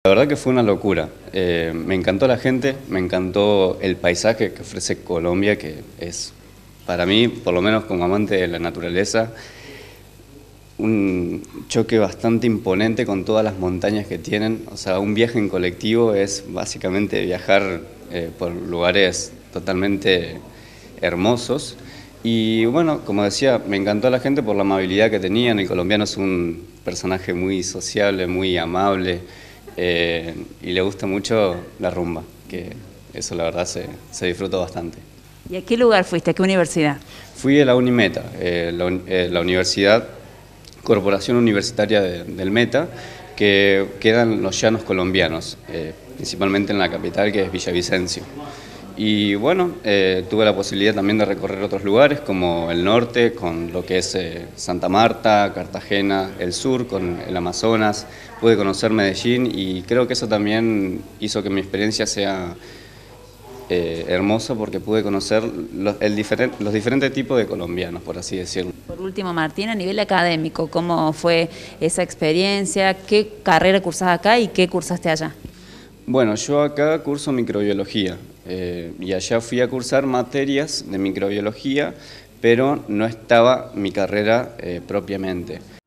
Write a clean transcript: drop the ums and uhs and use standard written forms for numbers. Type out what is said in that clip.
La verdad que fue una locura. Me encantó la gente, me encantó el paisaje que ofrece Colombia, que es, para mí, por lo menos como amante de la naturaleza, un choque bastante imponente con todas las montañas que tienen. O sea, un viaje en colectivo es básicamente viajar por lugares totalmente hermosos. Y bueno, como decía, me encantó la gente por la amabilidad que tenían. El colombiano es un personaje muy sociable, muy amable, y le gusta mucho la rumba, que eso la verdad se disfrutó bastante. ¿Y a qué lugar fuiste? ¿A qué universidad? Fui a la Unimeta, la Universidad Corporación Universitaria del Meta, que queda en los llanos colombianos, principalmente en la capital, que es Villavicencio. Y bueno, tuve la posibilidad también de recorrer otros lugares como el norte, con lo que es Santa Marta, Cartagena, el sur con el Amazonas, pude conocer Medellín y creo que eso también hizo que mi experiencia sea hermosa porque pude conocer los diferentes tipos de colombianos, por así decirlo. Por último, Martín, a nivel académico, ¿cómo fue esa experiencia? ¿Qué carrera cursás acá y qué cursaste allá? Bueno, yo acá curso microbiología y allá fui a cursar materias de microbiología, pero no estaba mi carrera propiamente.